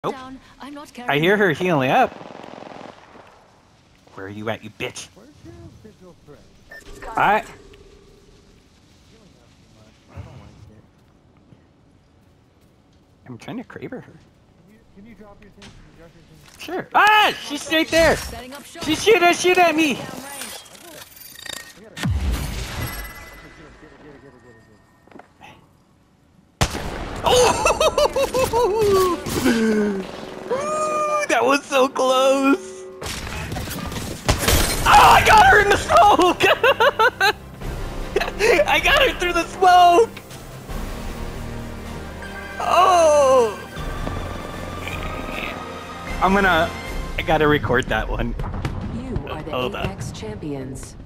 Nope. I'm not I hear her healing up. Where are you at, you bitch? I... I'm trying to crave her. Can you drop your thing? Sure. Ah! She's right there! She's shoot at me! Oh! That was so close! Oh, I got her in the smoke! I got her through the smoke! Oh! I gotta record that one. You are the Hold on. Apex champions.